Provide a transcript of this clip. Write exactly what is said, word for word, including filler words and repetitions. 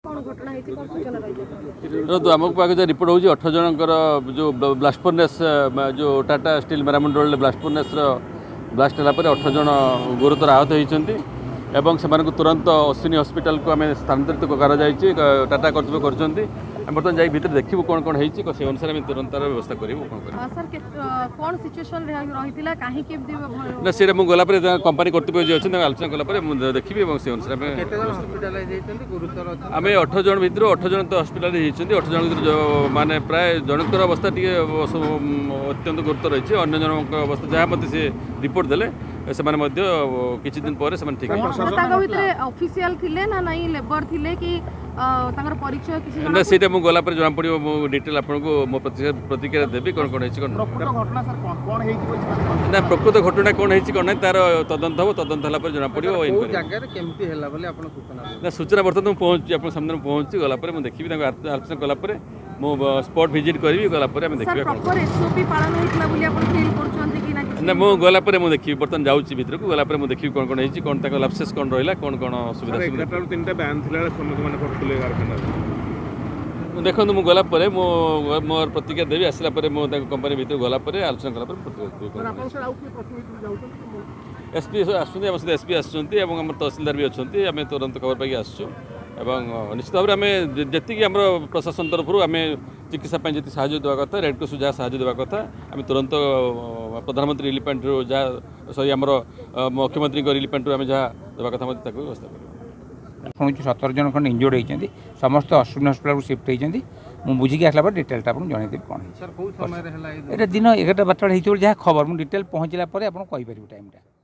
तो आमको पाखे जो रिपोर्ट होगी अठर जनकर जो ब्लास्ट फर्नेस जो टाटा स्टील मेरामंड रोड ब्लास्ट फर्नेस ब्लास्ट है अठर जन गुरुतर आहत होती एवं से तुरंत अश्विनी हॉस्पिटल को आम स्थानांतरित कर टाटा कर्तव्य कर बर्तमान जाई भीतर देखिबु कौन कौन होईची से अनुसार हम तुरंत व्यवस्था करिबु कोन करिबु सर के कोन सिचुएशन रहितिला काहे के ना से मु गला पर कंपनी कर्तव्य जे अछि आलोचना कला पर मु देखिबि एवं से अनुसार हम केते जन हॉस्पिटलाइज हेतंती गुरुतर अछि आमे अठर जन भीतर अठर जन तो हॉस्पिटल हेचंती अठर जन भीतर माने प्राय जनकर अवस्था टिके अत्यंत गुरुतर रहिछि अन्य जनक अवस्था जहा मते से रिपोर्ट देले से माने मध्य किछि दिन परे से ठीक ताका भीतर ऑफिशियल थिले ना नहीं लेबर थिले कि ताकर परिचय किछि ना सेटा मु गला पर जना पड़िबो मु डिटेल आपन को मो प्रतिक्रिया देबी कोन कोन हेछि कोन प्रकृत घटना सर कोन कोन हेछि ना प्रकृत घटना कोन हेछि कोन तार तदंत हो तदंत हला पर जना पड़िबो ओ जगह रे केमती हेला बोले आपन सूचना ना सूचना बर्तन पहुंच आपन सामने पहुंच गला पर मु देखिबि ताको आलोचना गला पर मु स्पॉट विजिट करबी गला पर हम देखिबा कोन प्रॉपर एसओपी पालन होइतला बोली आपन फील करछन्ती कि ना ना मु गला पर मु देखिबि बर्तन जाउची भीतर को गला पर मु देखिबि कोन कोन हेछि कोन ताको लैप्सेस कोन रहिला कोन कोन सुविधा सुविधा एगारटा तीनटा बैन थिला श्रमिक माने करथले कारखाना देखो मु गला पर मो मोर प्रतिक्रिया देवी आसला पर मो कंपनी भीतर गला पर आलोचना गला पर एसपी आसुंती हम एसपी आसुंती एवं हम तहसीलदार भी अच्छी आम तुरंत खबर पाई आसुँ एवं निश्चित भाव में आम जी आम प्रशासन तरफ आम चिकित्सा जी साहय देवा कथा रेड क्रॉस जहाँ साहय देवा कथा आम तुरंत प्रधानमंत्री रिलीफ फंड जहाँ सॉरी आम मुख्यमंत्री रिलीफ फंड आम जहाँ देवा कथा व्यवस्था कर शुणु सतर जन खंड इंजोर्ड होती समस्त अश्विनी हॉस्पिटल शिफ्ट होती मुझे बुझिकी आसला पर डिटेलटा आपको जनईदेवी कौन है दिन एगारटा बारटा जहाँ खबर मुझे डिटेल पहुँचला आपको कहीपर टाइमटा